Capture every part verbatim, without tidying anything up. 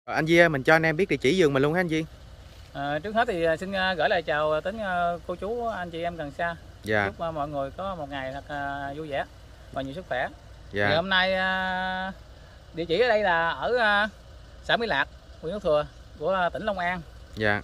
Anh Duy ơi, mình cho anh em biết địa chỉ vườn mình luôn hả anh Duy? À, trước hết thì xin gửi lời chào đến cô chú anh chị em gần xa. Dạ. Chúc mọi người có một ngày thật vui vẻ và nhiều sức khỏe. Dạ. Thì hôm nay địa chỉ ở đây là ở xã Mỹ Lạc, huyện Thủ Thừa của tỉnh Long An. Dạ.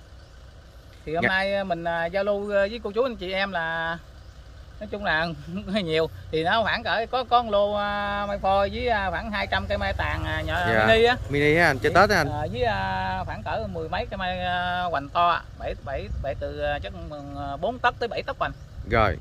Thì hôm dạ. nay mình giao lưu với cô chú anh chị em là nói chung là hơi nhiều, thì nó khoảng cỡ có con lô mai phôi với khoảng hai trăm cây mai tàn nhỏ dạ. mini á, mini á anh, chơi Tết á anh. À, với khoảng cỡ mười mấy cây mai hoành to, bảy bảy bảy từ chắc bốn tấc tới bảy tấc hoành. Rồi.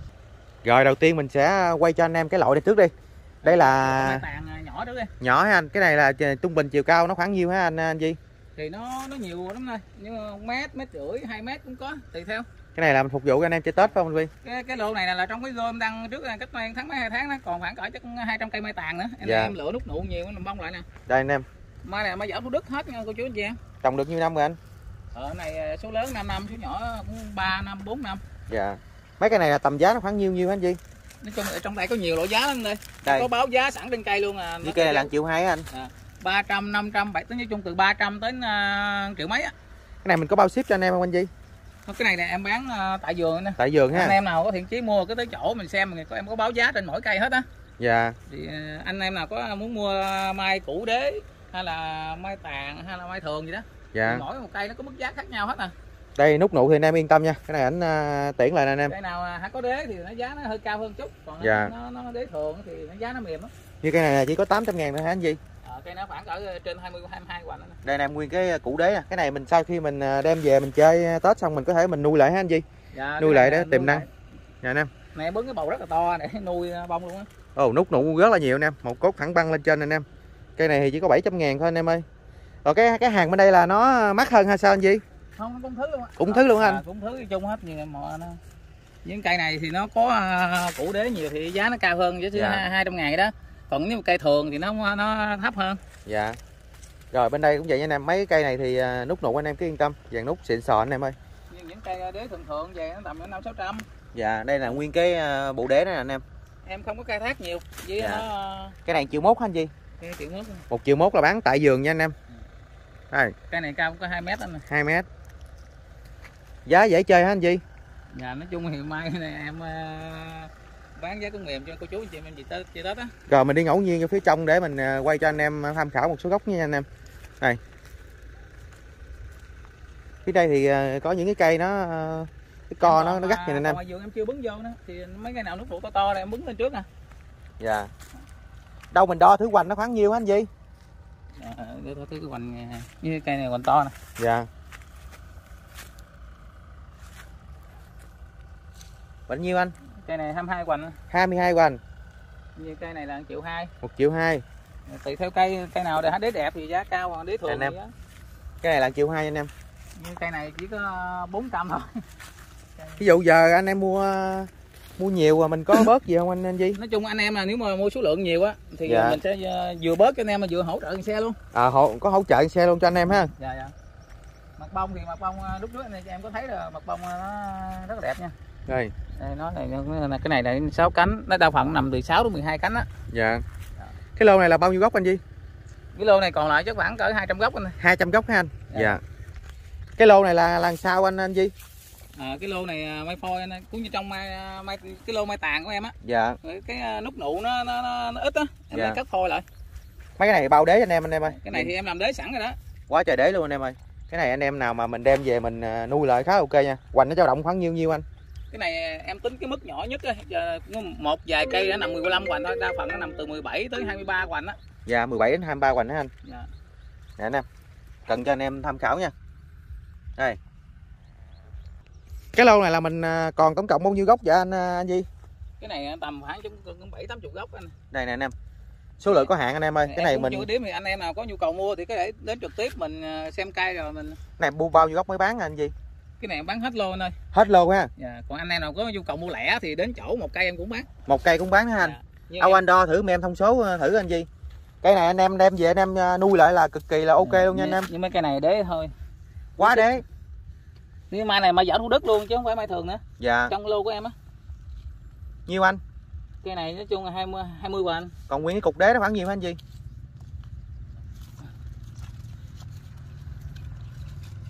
Rồi đầu tiên mình sẽ quay cho anh em cái loại này trước đi. Đây là mai tàn nhỏ trước đi. Nhỏ hả anh? Cái này là trung bình chiều cao nó khoảng nhiêu hả anh anh Duy? Thì nó nó nhiều lắm thôi, nhưng mà mét, mét rưỡi, hai mét cũng có, tùy theo. Cái này là mình phục vụ cho anh em chơi Tết phải không anh Duy? Cái cái lô này là, là trong cái rơm đăng trước cách mấy tháng mấy hai tháng đó, còn khoảng cỡ chắc hai trăm cây mai tàn nữa. Em, dạ. em lựa nút nụ nhiều làm bông lại nè. Đây anh em. Mai này mai dở Thủ Đức hết nha cô chú anh chị em. Trồng được nhiêu năm rồi anh? Ở này số lớn năm năm, số nhỏ cũng ba năm, bốn năm. Dạ. Mấy cái này là tầm giá nó khoảng nhiêu nhiêu anh Duy? Nói chung ở trong đây có nhiều loại giá lắm đây. Đây. Có báo giá sẵn trên cây luôn à. Cái cây này là triệu hai anh. À, ba trăm, năm trăm, bảy tới nói chung từ ba trăm đến uh, triệu mấy á. Cái này mình có bao ship cho anh em không anh Duy? Cái này nè em bán uh, tại vườn nè. Tại vườn ha. Anh em nào có thiện chí mua cứ tới chỗ mình xem, mình có em có báo giá trên mỗi cây hết á. Dạ. Thì uh, anh em nào có muốn mua mai củ đế hay là mai tàn hay là mai thường gì đó. Dạ. Thì mỗi một cây nó có mức giá khác nhau hết nè. Đây nút nụ thì anh em yên tâm nha. Cái này ảnh uh, tiễn lại nè anh em. Cây nào uh, có đế thì nó giá nó hơi cao hơn chút, còn dạ. nó, nó, nó đế thường thì nó giá nó mềm lắm. Như cây này là chỉ có tám trăm ngàn thôi hả anh Duy? Ờ, cây nó khoảng ở trên hai mươi, hai mươi hai hoành đó. Đây nè nguyên cái củ đế. Cái này mình sau khi mình đem về mình chơi Tết xong mình có thể mình nuôi lại hả anh Duy? Dạ, nuôi lại đó tiềm năng. Dạ anh em. Này bứng cái bầu rất là to để nuôi bông luôn á. Ồ, nút nụ rất là nhiều anh em, một cốt thẳng băng lên trên anh em. Cây này thì chỉ có bảy trăm ngàn thôi anh em ơi. Rồi cái cái hàng bên đây là nó mắc hơn hay sao anh Duy? Không, cũng thứ luôn á. Cũng thứ luôn anh. À, cũng thứ chung hết như mọi nó. Những cây này thì nó có uh, củ đế nhiều thì giá nó cao hơn chứ dạ. hai trăm ngàn đó. Còn nếu cây thường thì nó nó thấp hơn. Dạ. Rồi bên đây cũng vậy nha anh em, mấy cái cây này thì uh, nút nụ anh em cứ yên tâm, vàng nút xịn sò anh em ơi. Nhưng những cây đế thường thường về nó tầm năm sáu trăm. Dạ, đây là nguyên cái uh, bộ đế đó nè anh em. Em không có khai thác nhiều với dạ. nó. Cái này triệu mốt hả anh Duy? Cái triệu mốt. Một triệu mốt là bán tại vườn nha anh em. Đây. Cây này cao cũng có hai mét anh. hai mét. Giá dễ chơi hả anh Duy? Dạ nói chung thì mai này em uh, bán giá cũng mềm cho cô chú anh chị em chị Tết chơi Tết á. Rồi mình đi ngẫu nhiên ở phía trong để mình uh, quay cho anh em tham khảo một số gốc nha anh em. Đây. Phía đây thì uh, có những cái cây nó uh, cái co nó nó gắt như này anh em. Ngoài vườn em chưa bứng vô nữa thì mấy cây nào nút nụ to to này em bứng lên trước nè. Dạ. Đâu mình đo thử hoành nó khoảng nhiêu hả anh Duy? Dạ, để thử cái hoành như cây này hoành to nè. Dạ. Bao nhiêu anh? Cây này hai mươi hai hoành. hai mươi hai hoành. Như cây này là một triệu hai. một triệu hai. Tùy theo cây, cây nào để đế đẹp thì giá cao, còn đế thường anh em. Thì giá. Cái này là một triệu hai anh em. Như cây này chỉ có bốn trăm thôi. Ví dụ giờ anh em mua mua nhiều mà mình có bớt gì không anh anh Duy? Nói chung anh em là nếu mà mua số lượng nhiều á thì dạ. mình sẽ vừa bớt cho anh em mà vừa hỗ trợ xe luôn. À hỗ có hỗ trợ xe luôn cho anh em ha. Dạ dạ. Mặt bông thì mặt bông lúc trước này em có thấy là mặt bông nó rất là đẹp nha. Đây. Đây nó này cái này là sáu cánh, nó đa phần nằm từ sáu đến mười hai cánh á. Dạ. dạ. Cái lô này là bao nhiêu gốc anh Duy? Cái lô này còn lại chắc khoảng cỡ hai trăm gốc anh. hai trăm gốc hả anh? Dạ. dạ. Cái lô này là làm sao anh anh Duy? À, cái lô này mai phôi anh, cũng như trong mai, mai cái lô mai tàn của em á. Dạ. Cái nút nụ nó nó, nó, nó ít á, em dạ. cắt phôi lại. Mấy cái này bao đế anh em anh em ơi. Cái này thì em làm đế sẵn rồi đó. Quá trời đế luôn anh em ơi. Cái này anh em nào mà mình đem về mình nuôi lại khá ok nha. Hoành nó dao động khoảng nhiêu nhiêu anh? Cái này em tính cái mức nhỏ nhất á, một vài cây nó nằm mười lăm hoành thôi, đa phần nó nằm từ mười bảy tới hai mươi ba hoành á. Dạ, mười bảy đến hai mươi ba hoành hả anh? Dạ. Nè anh em. Cần cho anh em tham khảo nha. Đây. Cái lô này là mình còn tổng cộng bao nhiêu gốc vậy anh anh Duy? Cái này tầm khoảng cũng bảy tám chục gốc anh. Đây nè anh em. Số lượng có hạn anh em ơi. Cái em này mình chưa đếm thì anh em nào có nhu cầu mua thì có thể đến trực tiếp mình xem cây rồi mình. Cái này mua bao nhiêu gốc mới bán anh Duy? Cái này em bán hết lô anh ơi. Hết lô ha. Dạ, còn anh em nào có nhu cầu mua lẻ thì đến chỗ một cây em cũng bán. Một cây cũng bán hả anh? Dạ. Âu anh đo thử em thông số thử anh Duy. Cây này anh em đem về anh em nuôi lại là cực kỳ là ok dạ. luôn nha anh em. Nhưng mấy cây này đế thôi. Quá đế. Nhưng mai này mai dở Thủ Đức luôn chứ không phải mai thường nữa. Dạ. Trong lô của em á. Nhiêu anh? Cây này nói chung là hai mươi hai mươi hoành. Còn nguyên cái cục đế nó khoảng nhiêu hả anh Duy?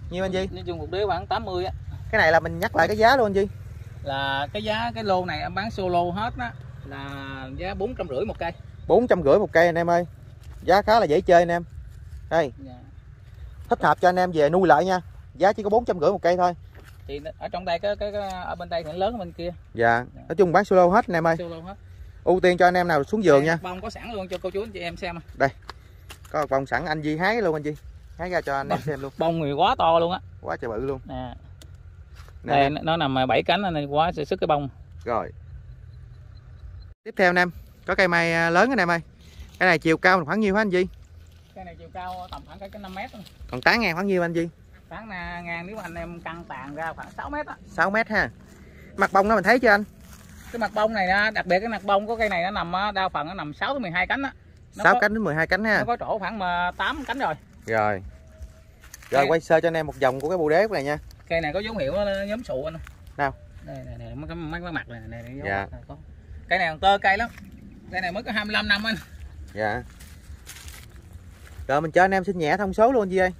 Nhiêu anh Duy? Nói chung một đế khoảng tám mươi á. Cái này là mình nhắc lại cái giá luôn anh Duy. Là cái giá cái lô này em bán solo hết á là giá bốn trăm rưỡi một cây. bốn trăm rưỡi một cây anh em ơi. Giá khá là dễ chơi anh em. Đây. Dạ. Thích hợp cho anh em về nuôi lại nha. Giá chỉ có bốn trăm rưỡi một cây thôi. Thì ở trong đây cái cái, cái ở bên đây thì lớn ở bên kia. Dạ. Dạ. Nói chung bán solo hết anh em ơi. Solo hết. Ưu tiên cho anh em nào xuống vườn nha. Bông có sẵn luôn cho cô chú anh chị em xem. Đây. Có bông sẵn anh Duy hái luôn anh Duy. Hái ra cho anh em xem luôn. Bông người quá to luôn á. Quá trời bự luôn. Nè. Đây nó nằm bảy cánh nên quá sẽ sức cái bông. Rồi. Tiếp theo anh em, có cây mai lớn anh em ơi. Cái này chiều cao khoảng nhiêu hả anh Duy? Cây này chiều cao tầm khoảng cái năm mét. Còn tán ngang khoảng nhiêu anh Duy? Tán ngang nếu anh em căng tàn ra khoảng sáu mét á. sáu mét ha. Mặt bông nó mình thấy chưa anh? Cái mặt bông này đó, đặc biệt cái mặt bông của cây này nó nằm đa phần nó nằm sáu tới mười hai cánh á. sáu cánh đến mười hai cánh ha. Nó có chỗ khoảng tám cánh rồi. Rồi. Rồi đây. Quay sơ cho anh em một vòng của cái bồ đế này nha. Cây này có dấu hiệu nhóm sụ anh. Nào. Đây này, này mấy cái mấy cái mặt này này, này dạ. Này, có. Cây này còn tơ cây lắm. Cây này mới có hai mươi lăm năm anh. Dạ. Rồi mình cho anh em xin nhẹ thông số luôn anh Duy ơi.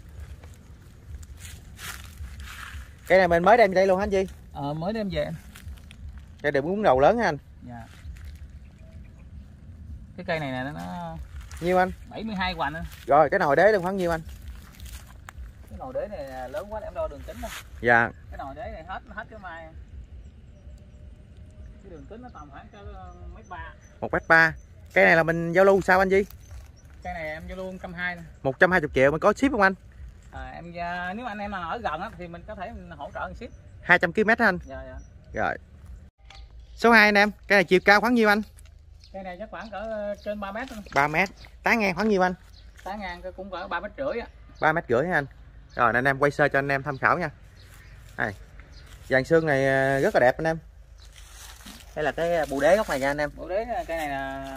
Cây này mình mới đem về đây luôn hả anh Duy? Ờ mới đem về. Cây đều muốn đầu lớn hả anh? Dạ. Cái cây này nè nó nhiêu anh? bảy mươi hai hoành. Rồi cái nồi đế luôn khoảng nhiêu anh? Cái nồi đế này lớn quá em đo đường kính đó. Dạ. Cái nồi đế này hết hết cái mai. Cái đường kính nó tầm khoảng cái mét ba. một mét ba. Cái này là mình giao lưu sao anh Duy? Cái này em giao lưu một trăm hai mươi. một trăm hai mươi triệu mình có ship không anh? À, em nếu anh em nào ở gần á, thì mình có thể mình hỗ trợ ship. hai trăm ki lô mét anh. Dạ dạ. Rồi. Số hai anh em, cái này chiều cao khoảng nhiêu anh? Cái này chắc khoảng cỡ trên ba mét. ba mét. Tán ngang khoảng nhiêu anh? Tán ngang cũng cỡ ba mét rưỡi á. ba mét rưỡi anh. Rồi anh em quay sơ cho anh em tham khảo nha. Đây. Dàn xương này rất là đẹp anh em. Đây là cái bồ đế góc này nha anh em. Bồ đế cái này là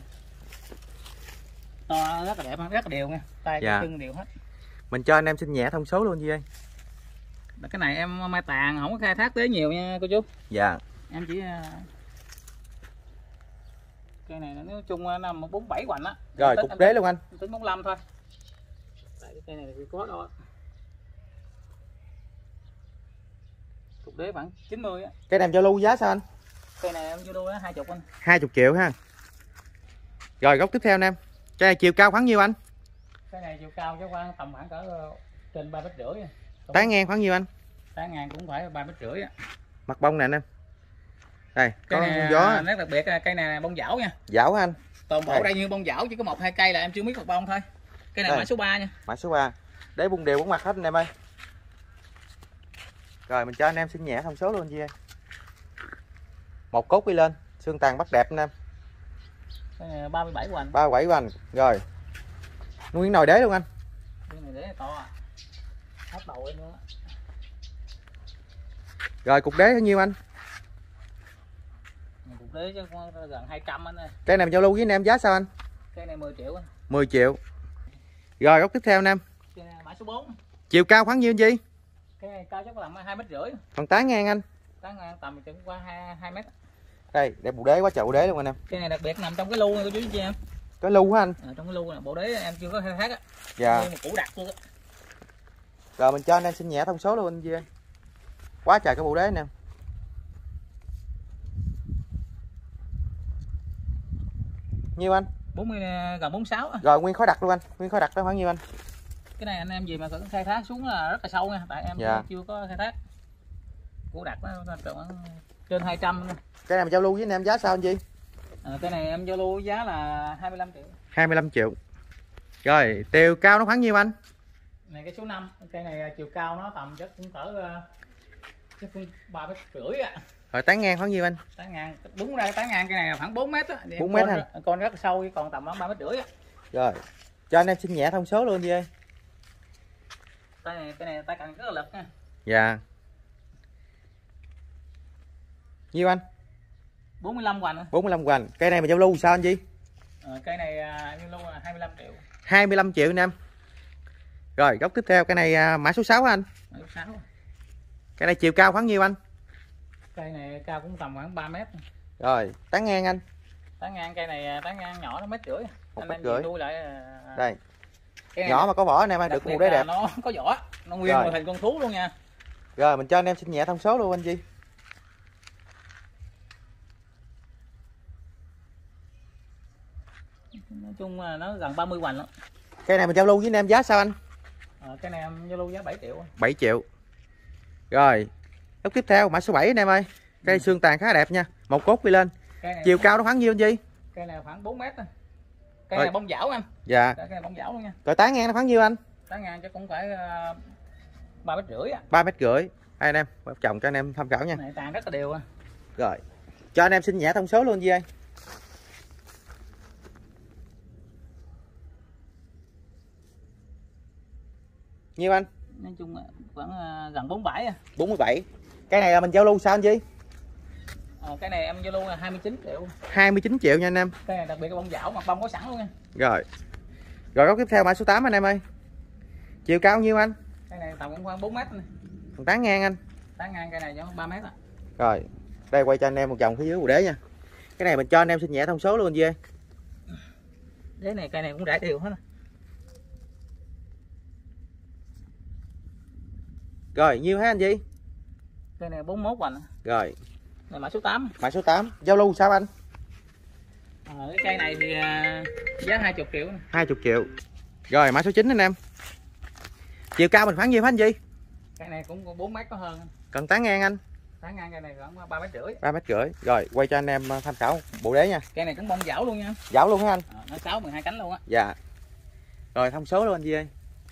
to rất là đẹp, rất là đều nha. Tay dạ. Chân đều hết. Mình cho anh em xin nhẹ thông số luôn Duy ơi. Cái này em mai tàn không có khai thác tới nhiều nha cô chú. Dạ. Em chỉ cây này nói chung năm bốn bảy hoành á. Rồi cục đế luôn anh. Tính bốn mươi lăm thôi. Tại cái cây này thì có đâu. Cục đế khoảng chín mươi á. Cái này giao lưu giá sao anh? Cây này em giao lưu hai mươi anh. hai mươi triệu ha. Rồi góc tiếp theo anh em. Cái này chiều cao khoảng nhiêu anh? Cái này chiều cao chắc khoảng tầm khoảng cỡ trên ba mét rưỡi. Tán ngang khoảng nhiêu anh? Tán ngang cũng phải ba mét rưỡi. Mặt bông nè anh em. Đây, cây có này gió. Rất đặc biệt cây này bông dảo nha. Dảo anh. Toàn bộ đây. đây như bông dảo chỉ có một hai cây là em chưa biết mặt bông thôi. Cây này đây. Mã số ba nha. Mã số ba. Đế bung đều bốn mặt hết anh em ơi. Rồi mình cho anh em xin nhẹ thông số luôn Duy ơi. Một cốt đi lên, xương tàn bắt đẹp anh em. ba mươi bảy hoành. ba mươi bảy hoành. Rồi. Nguyên nồi đế luôn anh. Cái này đế to à. Hết đầu em luôn á. Rồi cục đế bao nhiêu anh? Cục đế chứ gần hai trăm anh ơi. Cây này giao lưu với anh em giá sao anh? Cây này mười triệu anh. mười triệu. Rồi góc tiếp theo anh em. Cây này mã số bốn. Chiều cao khoảng nhiêu anh Duy? Cái này cao chắc là hai mét rưỡi. Còn tán ngang anh? Tán ngang tầm chừng qua hai mét. Đây, để bộ đế quá trời bộ đế luôn anh em. Cái này đặc biệt nằm trong cái lu này cô chú chị em. Cái lu hả anh? À, trong cái lu này bộ đế em chưa có khai thác á. Dạ. Một củ đặc luôn á. Rồi mình cho anh em xin nhẹ thông số luôn anh Duy ơi. Quá trời cái bộ đế nè. Nhiêu anh? bốn mươi gần bốn mươi sáu. Rồi nguyên khối đặc luôn anh. Nguyên khối đặc đó khoảng nhiêu anh? Cái này anh em gì mà có khai thác xuống là rất là sâu nha, tại em dạ. chưa có khai thác. Củ đặc nó trên hai trăm. Cái này mình giao lưu với anh em giá sao anh Duy? À, cái này em giao lưu giá là hai mươi lăm triệu. hai mươi lăm triệu. Rồi, chiều cao nó khoảng nhiêu anh? Này cái số năm, cây này chiều cao nó tầm chắc cũng cỡ chắc cũng ba mét rưỡi ạ. Rồi tán ngang khoảng nhiêu anh? Tán ngang, đúng ra tán ngang cây này là khoảng bốn mét á. bốn mét ha. Con rất là sâu, còn tầm ba mét rưỡi á. Rồi, cho anh em xin nhẹ thông số luôn Duy ơi. Tay này, cái này tay cần rất là lực nha. Dạ. Nhiêu anh? bốn mươi lăm hoành. bốn mươi lăm hoành. Cây này mà giao lưu sao anh Duy? Ờ, cây này giao lưu là hai mươi lăm triệu. hai mươi lăm triệu anh em. Rồi, góc tiếp theo cái này mã số sáu anh. Mã số sáu. Cái này chiều cao khoảng nhiêu anh? Cây này cao cũng tầm khoảng ba mét. Rồi, tán ngang anh. Tán ngang cây này tán ngang nhỏ nó mét rưỡi. một mét rưỡi. Nuôi lại đây. Nhỏ mà có vỏ anh em ơi, được một đế đẹp. Nó có vỏ, nó nguyên Rồi. một thành con thú luôn nha. Rồi mình cho anh em xin nhẹ thông số luôn anh Duy. Nói chung là nó gần ba mươi hoành lắm. Cây này mình giao lưu với anh em giá sao anh? À, cái này em giao lưu giá bảy triệu. bảy triệu. Rồi lúc tiếp theo mã số bảy anh em ơi. Cây xương tàn khá đẹp nha, một cốt đi lên. Chiều cao nó khoảng nhiêu anh Duy? Cây này khoảng bốn mét thôi. Cây Rồi. này bông dảo anh. Dạ. Cây này bông dảo luôn nha. Rồi tán ngang nó khoảng nhiêu anh? Tán ngang chắc cũng phải uh, ba mét rưỡi á. ba mét rưỡi. Hai anh em chồng cho anh em tham khảo nha. Này tàn rất là đều. Rồi cho anh em xin nhẹ thông số luôn Duy ơi. Nhiêu anh? Nói chung khoảng uh, gần bốn mươi bảy. bốn mươi bảy. Cái này là mình giao lưu sao anh Duy? À, cái này em giao lưu là hai mươi chín triệu. hai mươi chín triệu nha anh em. Cái này đặc biệt là bông dảo, mặt bông có sẵn luôn nha. Rồi. Rồi góc tiếp theo mã số tám anh em ơi. Chiều cao nhiêu anh? Cái này tầm cũng khoảng bốn mét này. Còn tán ngang anh. Tán ngang cây này cho ba mét á. Rồi. Đây quay cho anh em một vòng phía dưới bộ đế nha. Cái này mình cho anh em xin nhẹ thông số luôn anh Duy ơi. Đế này cây này cũng rải đều hết. Rồi, nhiêu hả anh Duy? Cây này bốn mươi mốt hoành. Rồi. Này mã số tám. Mã số tám, giao lưu sao anh? À, cái cây này thì uh, giá hai mươi triệu. hai mươi triệu. Rồi, mã số chín anh em. Chiều cao mình khoảng nhiêu hả anh Duy? Cây này cũng bốn mét có hơn. Cần tán ngang anh? Tán ngang cây này khoảng ba mét rưỡi. ba mét rưỡi. Rồi, quay cho anh em tham khảo bộ đế nha. Cây này cũng bông dảo luôn nha. Dảo luôn hả anh? À, nó sáu mười hai cánh luôn á. Dạ. Rồi, thông số luôn anh Duy ơi.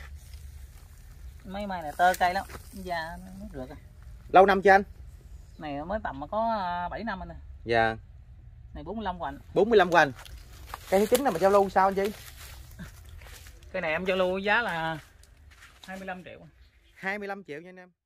Mấy mai này tơ cây lắm. Da nó rượt rồi. Lâu năm chưa anh? Này mới tầm mà có bảy năm anh ơi. Dạ. Này bốn mươi lăm hoành. bốn mươi lăm hoành. Cây thứ chín là mình giao lưu sao anh Duy? Cái này em giao lưu giá là hai mươi lăm triệu. hai mươi lăm triệu nha anh em.